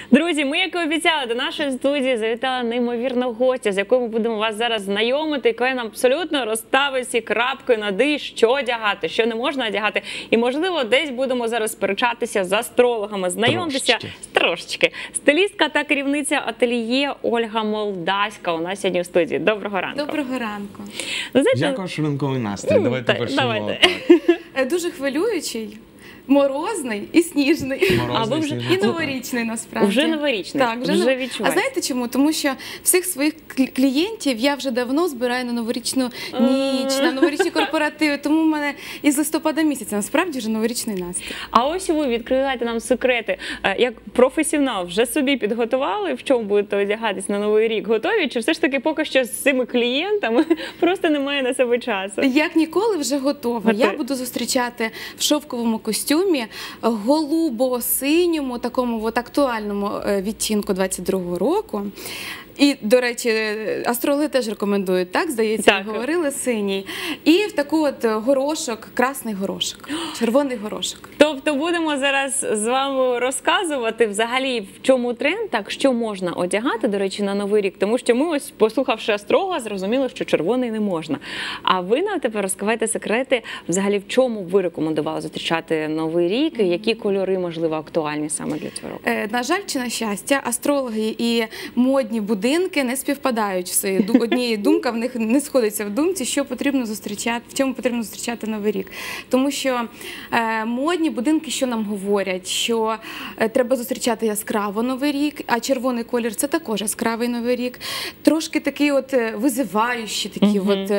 Друзі, ми, як і обіцяли, до нашої студії завітала неймовірна гостя, з якою ми будемо вас зараз знайомити, яка нам абсолютно розставить всі крапки над «і», що одягати, що не можна одягати. І, можливо, десь будемо зараз сперечатися з астрологами. Знайомтеся трошечки. Стилістка та керівниця ательє Ольга Молдаська у нас сьогодні в студії. Доброго ранку. Доброго ранку. Ну, знаєте, Як ваш ранковий настрій? Давайте почнемо. Дуже хвилюючий. Морозний і сніжний. Морозний, І новорічний, насправді. Вже новорічний. Так, вже відчувається. А знаєте чому? Тому що всіх своїх клієнтів я вже давно збираю на новорічну ніч, на новорічні корпоративи. Тому в мене із листопада місяця насправді вже новорічний настрій. А ось ви відкриваєте нам секрети. Як професіонал вже собі підготували, в чому будете одягатись на Новий рік? Готові? Чи все ж таки поки що з цими клієнтами просто немає на себе часу? Як ніколи вже готова. Я буду зустрічати в шовковому костюмі, голубо-синьому, такому от актуальному відтінку 22-го року. І, до речі, астрологи теж рекомендують, так, здається, так. Говорили, синій. І в таку от горошок, красний горошок, червоний горошок. Тобто будемо зараз з вами розказувати взагалі, в чому тренд, так, що можна одягати, до речі, на Новий рік. Тому що ми ось, послухавши астролога, зрозуміли, що червоний не можна. А ви нам тепер розкривайте секрети, взагалі, в чому ви рекомендували зустрічати Новий рік, і які кольори, можливо, актуальні саме для цього року? На жаль чи на щастя, астрологи і модні будинки не співпадають все. Однієї думка в них не сходиться в думці, що потрібно зустрічати, в чому потрібно зустрічати Новий рік. Тому що модні будинки що нам говорять? Що треба зустрічати яскраво Новий рік, а червоний колір – це також яскравий Новий рік. Трошки такі от визиваючі, такі от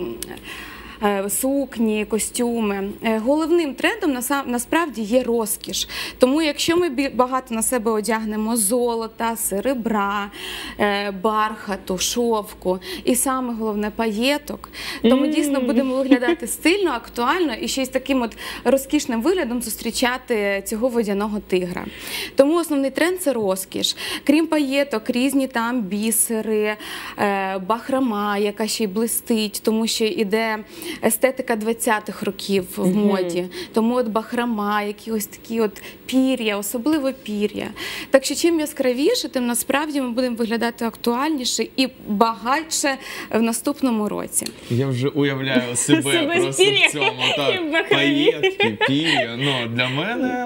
сукні, костюми. Головним трендом насправді є розкіш. Тому якщо ми багато на себе одягнемо золота, серебра, бархату, шовку і саме головне паєток, то ми дійсно будемо виглядати стильно, актуально і ще й з таким от розкішним виглядом зустрічати цього водяного тигра. Тому основний тренд – це розкіш. Крім паєток, різні там бісери, бахрома, яка ще й блистить, тому що іде естетика 20-х років в моді. Тому от бахрома, якісь такі от пір'я, особливо пір'я. Так що чим яскравіше, тим насправді ми будемо виглядати актуальніше і багатше в наступному році. Я вже уявляю себе просто в цьому. Так, паєтки, пір'я. Ну, для мене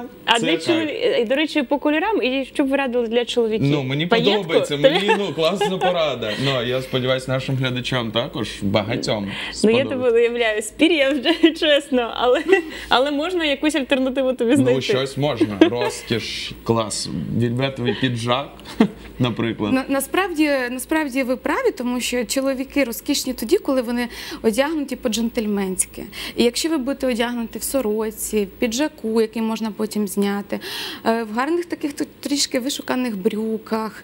це до речі, по кольорам, і що б ви радили для чоловіків? Ну, мені подобається, мені класна порада. Ну, я сподіваюся, нашим глядачам також, багатьом сподобається. Ну, я тебе уявляю, спір'я вже, чесно, але можна якусь альтернативу тобі знайти? Ну, щось можна. Розкіш, клас, вельветовий піджак, наприклад. Насправді ви праві, тому що чоловіки розкішні тоді, коли вони одягнуті по-джентльменськи. І якщо ви будете одягнуті в сорочці, в піджаку, який можна потім зняти, в гарних таких трішки вишуканих брюках,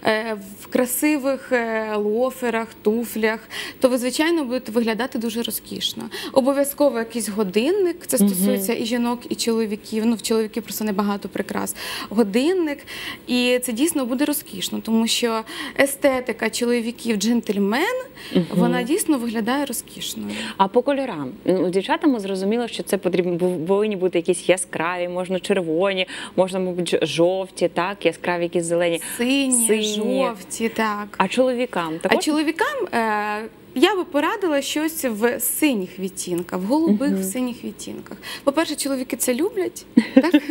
в красивих лоферах, туфлях, то ви, звичайно, будете виглядати дуже розкішно. Обов'язково якийсь годинник, це стосується і жінок, і чоловіків, ну в чоловіків просто небагато прикрас. Годинник, і це дійсно буде розкішно, тому що естетика чоловіків джентльмен, вона дійсно виглядає розкішною. А по кольорам? Дівчата ми зрозуміли, що це повинні бути якісь яскраві, можна червоні, можна, мабуть, жовті, так, яскраві якісь зелені. Сині, жовті, так. А чоловікам? Також? А чоловікам я би порадила щось в синіх відтінках, в голубих в синіх відтінках. По-перше, чоловіки це люблять, так?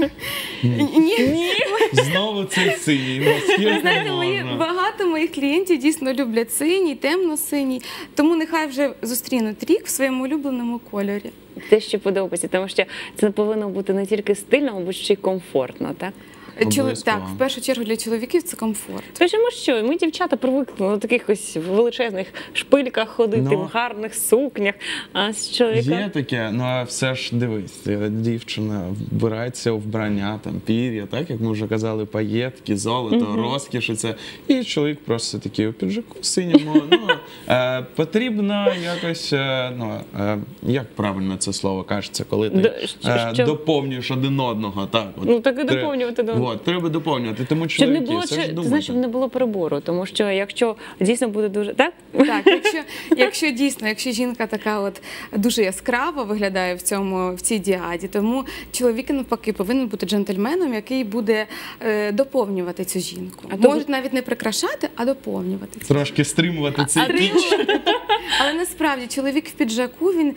Ні. Знову цей синій. Ви знаєте, багато моїх клієнтів дійсно люблять синій, темно-синій, тому нехай вже зустрінуть рік в своєму улюбленому кольорі. Те, що подобається, тому що це повинно бути не тільки стильно, мабуть, ще й комфортно, так? Так, в першу чергу для чоловіків це комфорт. Скажімо, що ми, дівчата, привикли на таких ось величезних шпильках ходити, в гарних сукнях, а з чоловіком... Є таке, ну а все ж дивись, дівчина вбирається у вбрання, там, пір'я, так, як ми вже казали, паєтки, золото, розкіш, і чоловік просто такий у піджаку синьому. Ну, потрібно якось, ну, як правильно це слово кажеться, коли ти доповнюєш один одного, так? Ну, так і доповнювати один От, треба доповнювати, тому Щоб не чоловіки, було, це ж ти думайте. знаєш, щоб не було перебору, тому що якщо дійсно буде дуже... Так? Так, якщо дійсно, якщо жінка така от дуже яскраво виглядає в цій діаді, тому чоловік навпаки повинен бути джентльменом, який буде доповнювати цю жінку. Може навіть не прикрашати, а доповнювати. Трошки стримувати цей кіч. Але насправді чоловік в піджаку, він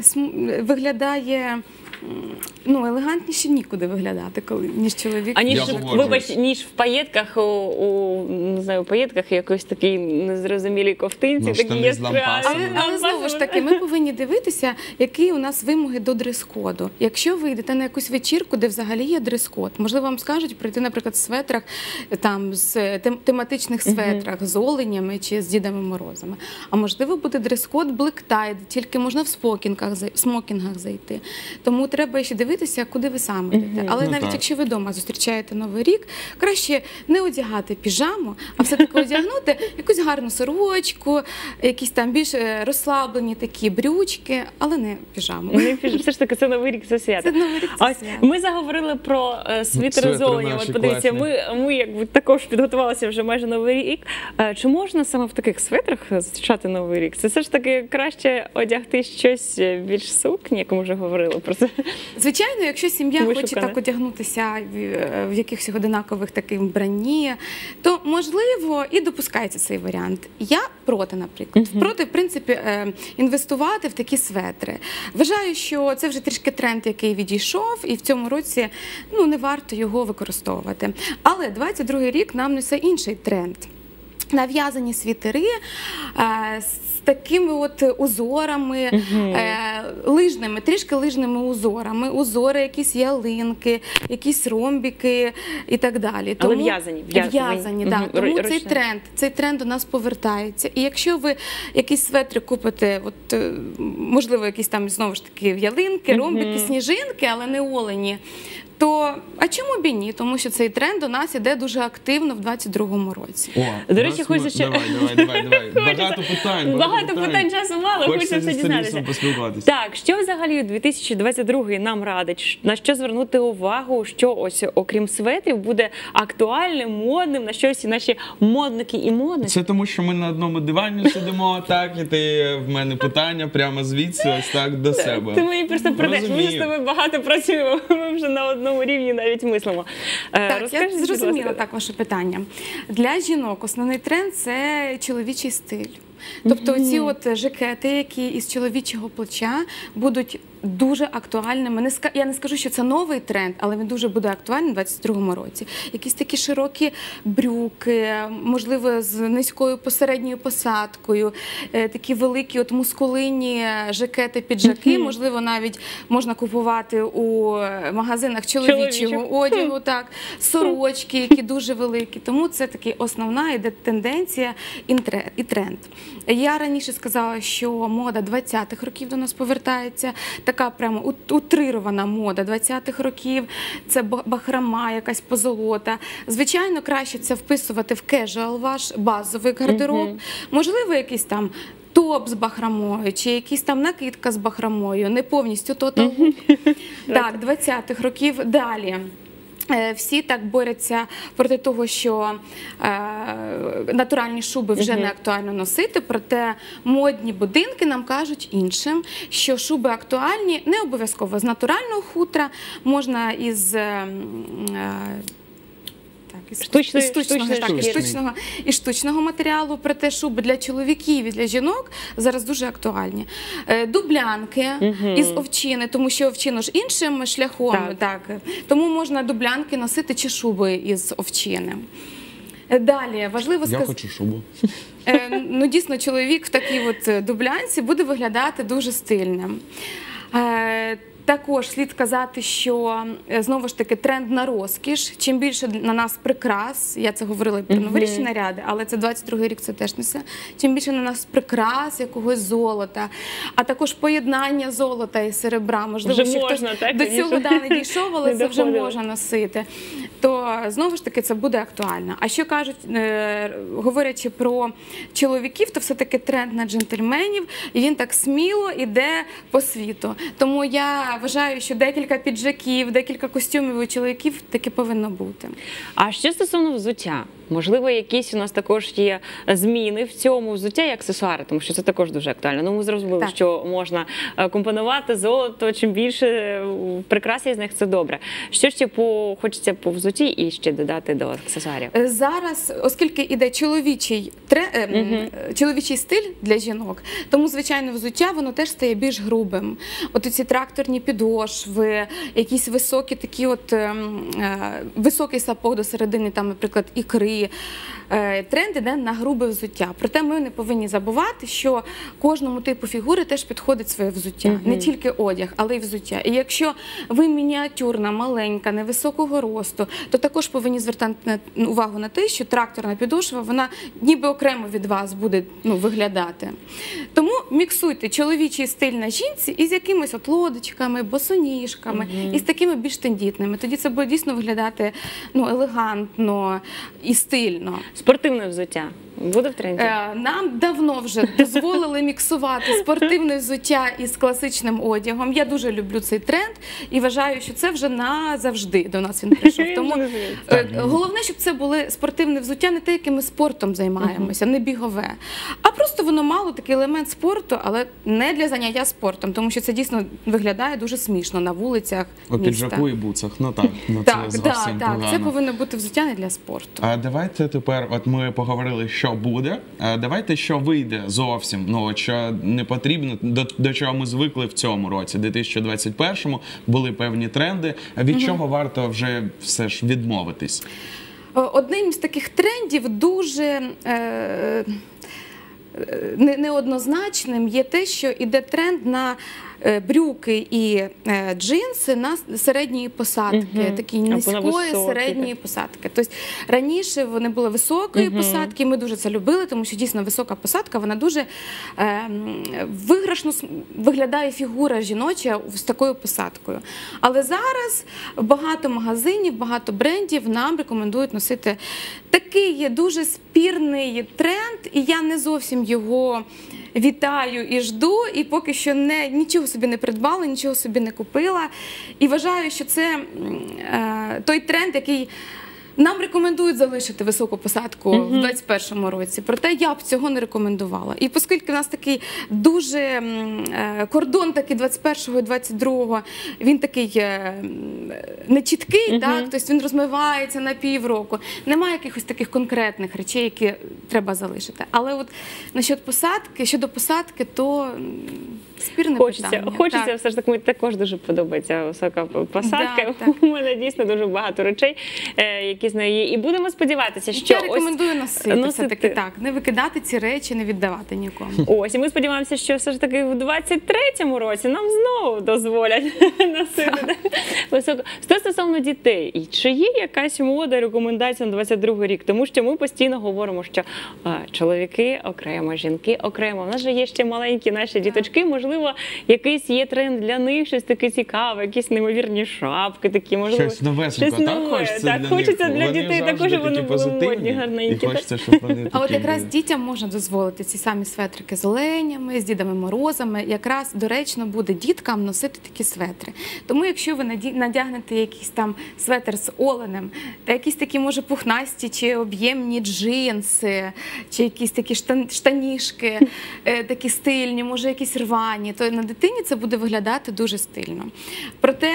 виглядає елегантніше нікуди виглядати, ніж чоловік. Аніж, Я погоджуюсь. вибач, ніж в паєтках, не знаю, паєтках якоїсь такій незрозумілій ковтинці, Ну, такі штани з яскраві. лампасами. Але знову ж таки, ми повинні дивитися, які у нас вимоги до дрес-коду. Якщо ви йдете на якусь вечірку, де взагалі є дрес-код, можливо, вам скажуть прийти, наприклад, в светрах, там, з тематичних светрах, з оленями чи з Дідами Морозами. А можливо, буде дрес-код black-tie, тільки можна в смокінгах зайти. Тому треба ще дивитися, куди ви саме йдете. Але Ну, навіть так. якщо ви вдома зустрічаєте Новий рік, краще не одягати піжаму, а все-таки одягнути якусь гарну сорочку, якісь там більш розслаблені такі брючки, але не піжаму. Все ж таки, це Новий рік, це свято. Це Новий рік, це Ось свято. ми заговорили про світери Свитери зелені. наші От подивіться, класні. ми якби також підготувалися вже майже Новий рік. Чи можна саме в таких светрах зустрічати Новий рік? Це все ж таки краще одягти щось більш сукні, як ми вже говорили про це. Звичайно, якщо сім'я хоче Вишукане. так одягнутися в якихось одинакових таких вбранні, то можливо і допускається цей варіант. Я проти, наприклад. Проти, в принципі, інвестувати в такі светри. Вважаю, що це вже трішки тренд, який відійшов, і в цьому році не варто його використовувати. Але 22-й рік нам несе інший тренд. Нав'язані світери з такими от узорами, лижними, трішки лижними узорами, узори, якісь ялинки, якісь ромбіки і так далі. Але в'язані. В'язані, так. Тому цей тренд до нас повертається. І якщо ви якісь светри купите, можливо, якісь там, знову ж таки, ялинки, ромбіки, сніжинки, але не олені, то а чому б і ні? Тому що цей тренд у нас іде дуже активно в 22-му році. До речі, хочу ще... Давай. Багато питань, часу мало, хочеться все дізнатися. поспілкуватися. Так, що взагалі 2022 нам радить? На що звернути увагу, що ось окрім светрів буде актуальним, модним, на що всі наші модники і модниці? Це тому, що ми на одному дивані сидимо, так, і ти в мене питання прямо звідси, ось так до себе. Ти мені просто придеш, ми Розумію. з тобою багато працюємо, ми вже на одному рівні навіть мислимо. Так, Розкажіть, я будь зрозуміла ласка. так ваше питання. Для жінок основний тренд – це чоловічий стиль. Тобто ці от жакети, які із чоловічого плеча будуть дуже актуальними. Я не скажу, що це новий тренд, але він дуже буде актуальний у 22-му році. Якісь такі широкі брюки, можливо, з низькою посередньою посадкою, такі великі от мускулинні жакети, піджаки, можливо, навіть можна купувати у магазинах чоловічого одягу, так, сорочки, які дуже великі. Тому це така основна іде тенденція і тренд. Я раніше сказала, що мода 20-х років до нас повертається, така прямо утрирована мода 20-х років, це бахрома, якась позолота. Звичайно, краще це вписувати в кежуал ваш базовий гардероб. Можливо, якийсь там топ з бахромою, чи якісь там накидка з бахромою, не повністю total. Так, 20-х років. Далі. Всі так борються проти того, що натуральні шуби вже не актуально носити, проте модні будинки нам кажуть іншим, що шуби актуальні не обов'язково з натурального хутра, можна із штучного матеріалу, проте шуби для чоловіків і для жінок зараз дуже актуальні. Дублянки із овчини, тому що овчину ж іншим шляхом, так. Тому можна дублянки носити чи шуби із овчини. Далі, важливо сказати... Я хочу шубу. Дійсно, чоловік в такій от дублянці буде виглядати дуже стильним. Також слід сказати, що, знову ж таки, тренд на розкіш. Чим більше на нас прикрас, я це говорила і про новорічні наряди, але це 22-й рік, це теж несе. Чим більше на нас прикрас, якогось золота, а також поєднання золота і серебра. Можливо, вже що можна, хтось так, до цього не дійшов, але це вже доходило. можна носити. то знову ж таки це буде актуально. А що кажуть, говорячи про чоловіків, то все-таки тренд на джентльменів, і він так сміло йде по світу. Тому я вважаю, що декілька піджаків, декілька костюмів у чоловіків таки повинно бути. А що стосовно взуття? Можливо, якісь у нас також є зміни в цьому взуття і аксесуари, тому що це також дуже актуально. Ну, ми зрозуміли, Так. що можна компонувати золото, чим більше прикрас з них, це добре. Що ще хочеться по взутті і ще додати до аксесуарів? Зараз, оскільки іде чоловічий стиль для жінок, тому, звичайно, взуття, воно теж стає більш грубим. От ці тракторні підошви, якісь високі такі високий сапог до середини, там, наприклад, ікри. Тренд іде на грубе взуття. Проте ми не повинні забувати, що кожному типу фігури теж підходить своє взуття. Не тільки одяг, але й взуття. І якщо ви мініатюрна, маленька, невисокого росту, то також повинні звертати увагу на те, що тракторна підошва, вона ніби окремо від вас буде виглядати. Тому міксуйте чоловічий стиль на жінці із якимись от лодочками, босоніжками, і з такими більш тендітними. Тоді це буде дійсно виглядати елегантно і стильно. Спортивне взуття буде в тренді? Нам давно вже дозволили міксувати спортивне взуття із класичним одягом. Я дуже люблю цей тренд і вважаю, що це вже назавжди до нас він прийшов. Тому головне, щоб це були спортивне взуття, не те, яким ми спортом займаємося, не бігове, а просто воно мало такий елемент спорту, але не для заняття спортом, тому що це дійсно виглядає дуже смішно на вулицях міста. У піджаку і буцах, це зовсім погано. Це повинно бути взуття не для спорту. А давайте тепер, от ми поговорили, що буде, давайте, що вийде зовсім, що не потрібно, до чого ми звикли в цьому році, 2021-му, були певні тренди, від чого варто вже все ж відмовитись? Одним з таких трендів дуже неоднозначним є те, що йде тренд на брюки і джинси на середньої посадки, такі низької середньої посадки. Тобто раніше вони були високої посадки, ми дуже це любили, тому що дійсно висока посадка, вона дуже виграшно виглядає фігура жіноча з такою посадкою. Але зараз багато магазинів, багато брендів нам рекомендують носити такий дуже спірний тренд, і я не зовсім його вітаю і жду, і поки що нічого собі не придбала, нічого собі не купила. І вважаю, що це той тренд, який нам рекомендують залишити високу посадку в 2021 році. Проте я б цього не рекомендувала. І оскільки в нас такий дуже кордон такий 21-го і 22-го, він такий нечіткий, тобто він розмивається на півроку. Немає якихось таких конкретних речей, які треба залишити. Але от щодо посадки, то спірне питання. Хочеться все ж таки, мені також дуже подобається висока посадка. У мене дійсно дуже багато речей, які з нею є. І будемо сподіватися, що я рекомендую носити все-таки так, не викидати ці речі, не віддавати нікому. Ось, і ми сподіваємося, що все ж таки в 23-му році нам знову дозволять носити високо. Стосовно дітей, чи є якась мода, рекомендація на 22-й рік? Тому що ми постійно говоримо, що чоловіки окремо, жінки окремо. У нас же є ще маленькі наші діточки, можливо, якийсь є тренд для них, щось таке цікаве, якісь неймовірні шапки такі, можливо. Щось новесенько, так? Хочеться для дітей також, щоб вони були модні, гарненькі. І хочеться, щоб вони такі А от якраз були. дітям можна дозволити ці самі светрики з оленями, з Дідами Морозами. Якраз доречно буде діткам носити такі светри. Тому якщо ви надягнете якийсь там светр з оленем, та якісь такі, може, пухнасті чи об'ємні джинси, чи якісь такі штанішки, такі стильні, може, якісь рвані, то на дитині це буде виглядати дуже стильно. Проте,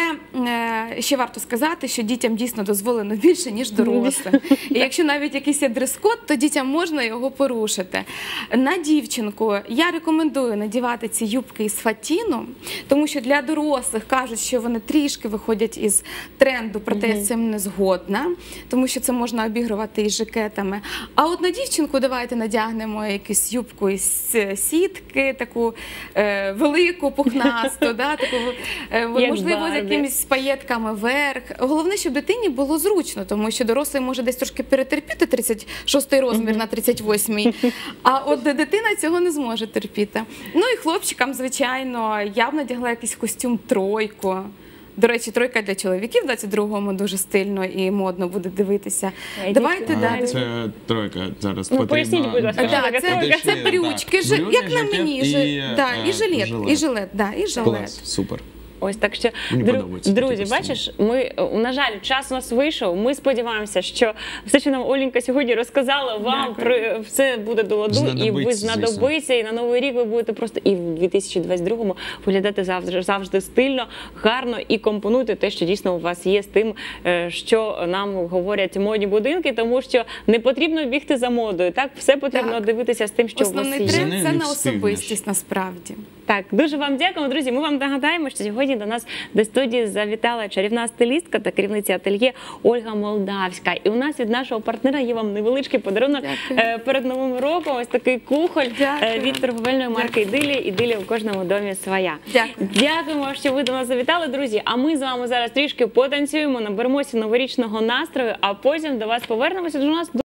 ще варто сказати, що дітям дійсно дозволено більше, ніж дорослим. І якщо навіть якийсь є дрес-код, то дітям можна його порушити. На дівчинку я рекомендую надівати ці юбки із фатіну, тому що для дорослих кажуть, що вони трішки виходять із тренду, проте я з цим не згодна, тому що це можна обігрувати із жакетами. А от на дівчинку давайте надягнемо якусь юбку із сітки, таку велику, пухнасту, таку, можливо, з якимись паєтками вверх. Головне, щоб дитині було зручно, тому що дорослий може десь трошки перетерпіти 36-й розмір на 38-й, а от дитина цього не зможе терпіти. Ну і хлопчикам, звичайно, я б надягла якийсь костюм тройку. До речі, тройка для чоловіків, в 22-му дуже стильно і модно буде дивитися. Йдіть Давайте далі. далі. Це тройка зараз Ну, потрібно. поясніть, будь ласка, Да, таке це, тройка. це брючки, Брюки, як на жакет мені, і, і жилет, і жилет. Клас, супер. Ось так що, Мені подобається такі друзі, костюми. бачиш, ми, на жаль, час у нас вийшов. Ми сподіваємося, що все, що нам Оленька сьогодні розказала, вам все буде до ладу, і ви знадобиться, і на Новий рік ви будете просто і в 2022-му виглядати завжди стильно, гарно і компонуйте те, що дійсно у вас є з тим, що нам говорять модні будинки, тому що не потрібно бігти за модою, так? Все потрібно дивитися з тим, що у вас Основний є. тренд За – це нею на не встигнеш. особистість насправді. Так, дуже вам дякуємо, друзі. Ми вам нагадаємо, що сьогодні до нас до студії завітала чарівна стилістка та керівниця ательє Ольга Молдавська. І у нас від нашого партнера є вам невеличкий подарунок перед Новим роком. Ось такий кухоль від торговельної марки «Ідилія». «Ідилія» у кожному домі своя. Дякую. Дякуємо, що ви до нас завітали, друзі. А ми з вами зараз трішки потанцюємо, наберемося новорічного настрою, а потім до вас повернемося до нас.